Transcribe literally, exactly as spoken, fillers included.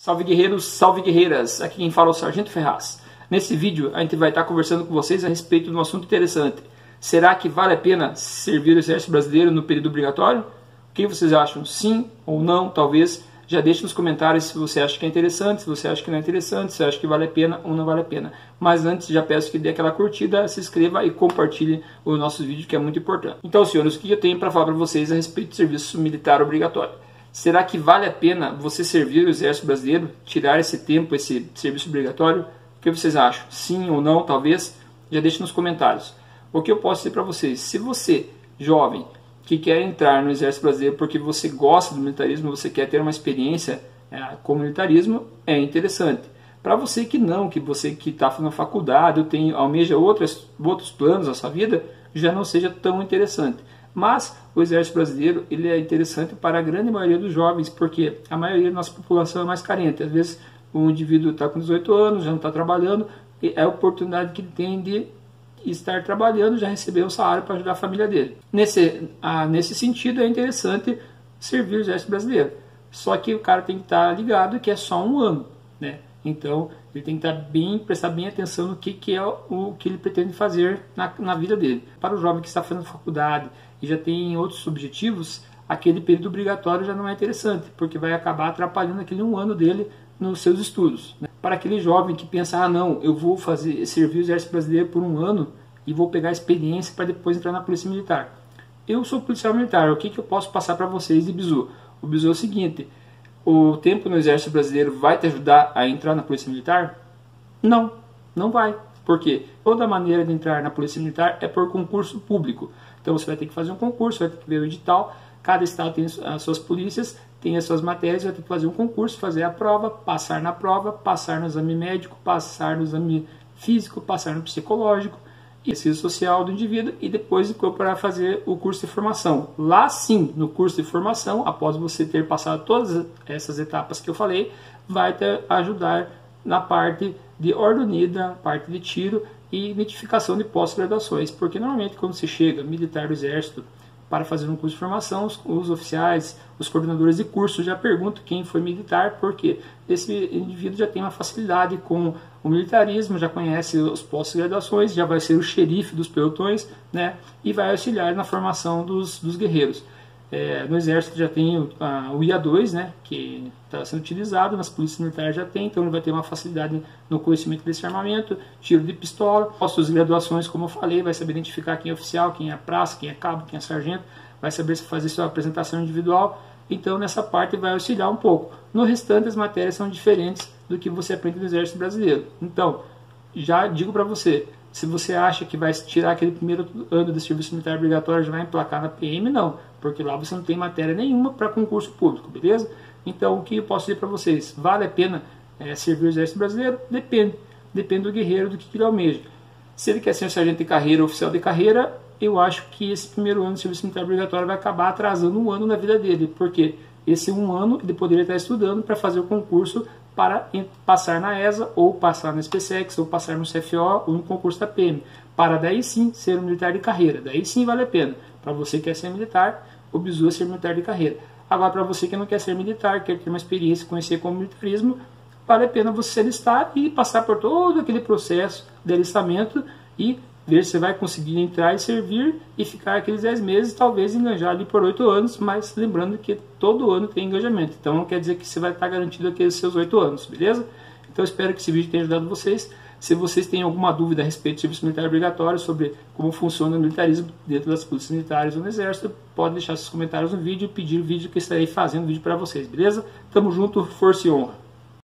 Salve guerreiros, salve guerreiras, aqui quem fala é o Sargento Ferraz. Nesse vídeo a gente vai estar conversando com vocês a respeito de um assunto interessante. Será que vale a pena servir o Exército Brasileiro no período obrigatório? O que vocês acham? Sim ou não? Talvez. Já deixe nos comentários se você acha que é interessante, se você acha que não é interessante, se você acha que vale a pena ou não vale a pena. Mas antes, já peço que dê aquela curtida, se inscreva e compartilhe o nosso vídeo, que é muito importante. Então, senhores, o que eu tenho para falar para vocês a respeito do serviço militar obrigatório? Será que vale a pena você servir o Exército Brasileiro, tirar esse tempo, esse serviço obrigatório? O que vocês acham? Sim ou não, talvez? Já deixe nos comentários. O que eu posso dizer para vocês? Se você, jovem, que quer entrar no Exército Brasileiro porque você gosta do militarismo, você quer ter uma experiência é, com o militarismo, é interessante. Para você que não, que você que está fazendo faculdade, ou tem, almeja outras, outros planos na sua vida, já não seja tão interessante. Mas o Exército Brasileiro ele é interessante para a grande maioria dos jovens, porque a maioria da nossa população é mais carente. Às vezes o indivíduo está com dezoito anos, já não está trabalhando, e é a oportunidade que ele tem de estar trabalhando, já receber o salário para ajudar a família dele. Nesse, ah, nesse sentido, é interessante servir o Exército Brasileiro. Só que o cara tem que estar ligado que é só um ano, né? Então, ele tem que estar bem, prestar bem atenção no que, que é o que ele pretende fazer na, na vida dele. Para o jovem que está fazendo faculdade e já tem outros objetivos, aquele período obrigatório já não é interessante, porque vai acabar atrapalhando aquele um ano dele nos seus estudos, né? Para aquele jovem que pensa, ah não, eu vou fazer, servir o Exército Brasileiro por um ano e vou pegar experiência para depois entrar na Polícia Militar. Eu sou policial militar, o que, que eu posso passar para vocês de bizu? O bizu é o seguinte, o tempo no Exército Brasileiro vai te ajudar a entrar na Polícia Militar? Não, não vai. Por quê? Toda maneira de entrar na Polícia Militar é por concurso público. Então você vai ter que fazer um concurso, vai ter que ver o edital, cada estado tem as suas polícias, tem as suas matérias, vai ter que fazer um concurso, fazer a prova, passar na prova, passar no exame médico, passar no exame físico, passar no psicológico, e pesquisa social do indivíduo, e depois para fazer o curso de formação. Lá sim, no curso de formação, após você ter passado todas essas etapas que eu falei, vai te ajudar na parte de ordem unida, parte de tiro e identificação de pós-graduações, porque normalmente quando você chega militar do Exército para fazer um curso de formação, os, os oficiais, os coordenadores de curso já perguntam quem foi militar, porque esse indivíduo já tem uma facilidade com o militarismo, já conhece os pós-graduações, já vai ser o xerife dos pelotões, né, e vai auxiliar na formação dos, dos guerreiros. É, no Exército já tem o, a, o I A dois, né, que está sendo utilizado, nas polícias militares já tem, então ele vai ter uma facilidade no conhecimento desse armamento, tiro de pistola, postos de graduações, como eu falei, vai saber identificar quem é oficial, quem é praça, quem é cabo, quem é sargento, vai saber fazer sua apresentação individual, então nessa parte vai auxiliar um pouco. No restante as matérias são diferentes do que você aprende no Exército Brasileiro. Então, já digo para você, se você acha que vai tirar aquele primeiro ano do serviço militar obrigatório e já vai emplacar na P M, não, porque lá você não tem matéria nenhuma para concurso público, beleza? Então, o que eu posso dizer para vocês? Vale a pena é, servir o Exército Brasileiro? Depende. Depende do guerreiro, do que ele almeja. Se ele quer ser um sargento de carreira, oficial de carreira, eu acho que esse primeiro ano do serviço militar obrigatório vai acabar atrasando um ano na vida dele, porque esse um ano ele poderia estar estudando para fazer o concurso para passar na E S A, ou passar no SpaceX, ou passar no C F O, ou no concurso da P M, para daí sim ser um militar de carreira. Daí sim vale a pena. Para você que quer ser militar, o bizu é ser militar de carreira. Agora, para você que não quer ser militar, quer ter uma experiência, conhecer como militarismo, vale a pena você se alistar e passar por todo aquele processo de alistamento e ver se você vai conseguir entrar e servir e ficar aqueles dez meses, talvez engajar ali por oito anos, mas lembrando que todo ano tem engajamento, então não quer dizer que você vai estar garantido aqueles seus oito anos, beleza? Então espero que esse vídeo tenha ajudado vocês. Se vocês têm alguma dúvida a respeito do serviço militar obrigatório, sobre como funciona o militarismo dentro das polícias militares ou no Exército, pode deixar seus comentários no vídeo e pedir o vídeo que eu estarei fazendo vídeo para vocês, beleza? Tamo junto, força e honra!